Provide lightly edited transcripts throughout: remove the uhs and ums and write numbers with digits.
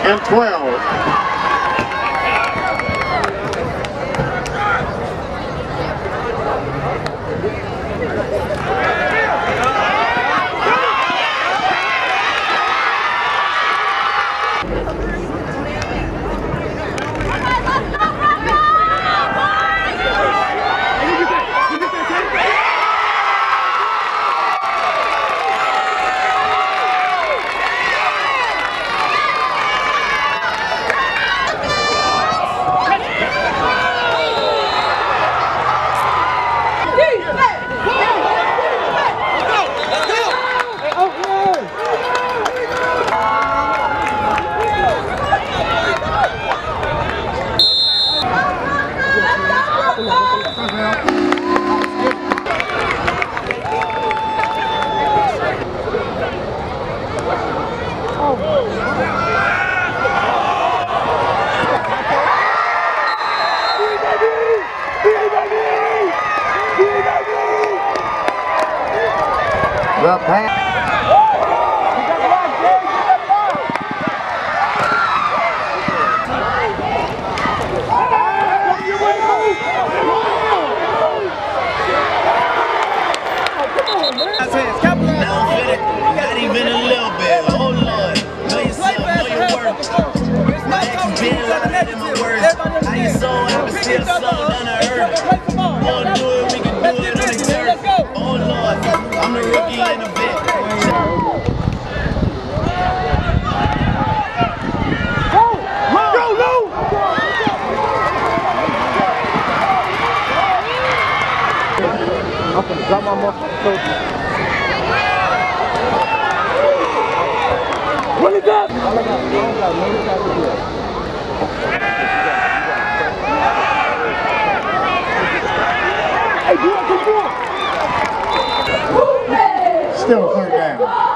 and 12. The pass. Not even a little bit. Oh Lord, know yourself, know your worth. My actions being louder than my words. I ain't so I was still slow down to earth. Wanna do it, we can do it on the turf. Oh Lord, I'm the rookie in the vet. I'm gonna drop my motherfucker. Run it up! Hey, do it. Still third down.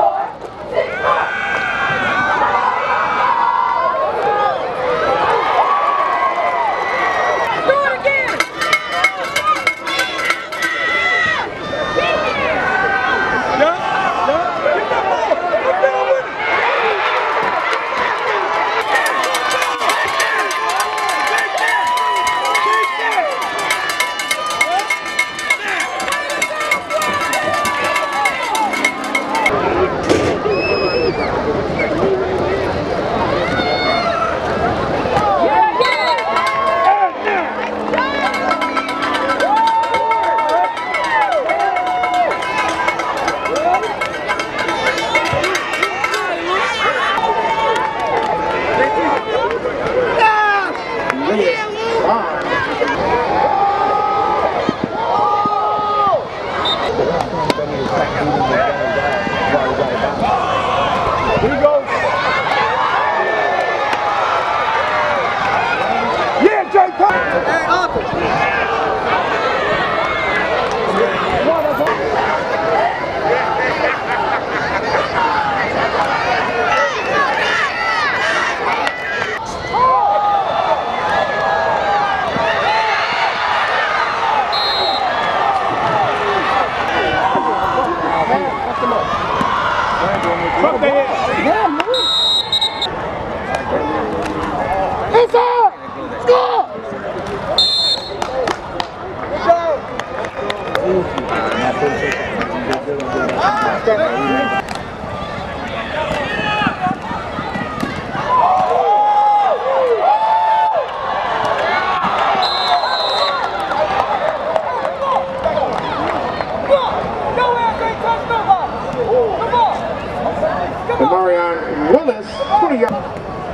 Marion Willis, 20 yards.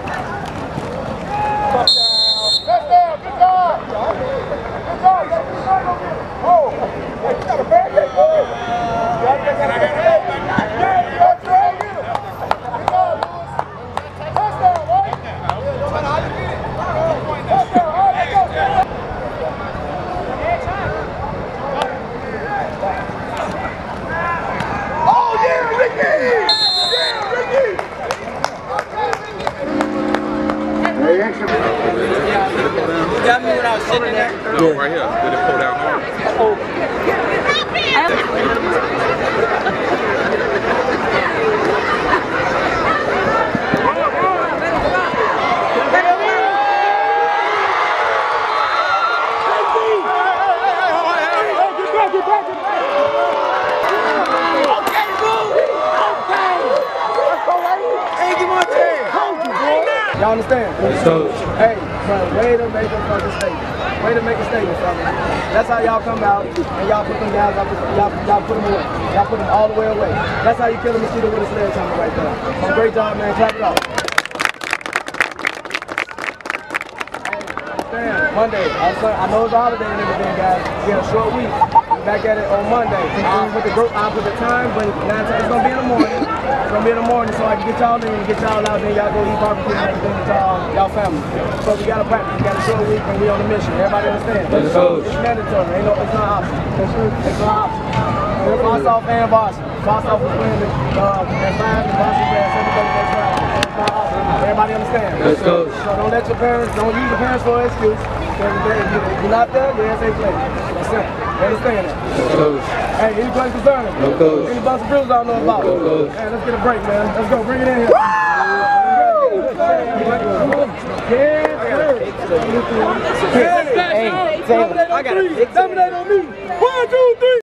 Touchdown, good job. Good job. Oh, you got a bad hit, boy. Touchdown, right? No matter how you get it. Touchdown, all right, let's go. Oh, yeah, Ricky! You got me when I was sitting there? No, right here. Did it pull down hard? Y'all understand? Hey, bro, way to make a fucking statement. Way to make a statement, brother. That's how y'all come out and y'all put them guys, y'all put them away. Y'all put them all the way away. That's how you kill a mosquito with a sledgehammer right there. So great job, man. Clap it up. Monday. I know it's a holiday and everything, guys. We had a short week. We're back at it on Monday. I'll put the time, but it's gonna be in the morning. It's gonna be in the morning so I can get y'all in and get y'all out there. Y'all go eat barbecue and everything with y'all family. So we gotta practice. We got a short week and we on a mission. Everybody understand? It's mandatory. It's not optional. It's not optional. Foss off and Boston. Foss off was playing at 5 and Boston playing 7:30 next Friday. Everybody understand? Let's go. So don't let your parents, don't use your parents for an excuse. If you're not there, your ass ain't playing. That's simple. You understand that? Let's go. Hey, any questions concerning? No coach. Any bunch of bruises I don't know about? No coach. Hey, let's get a break, man. Let's go. Bring it in here. Hey, I got a big dominate on me. 1, 2, 3.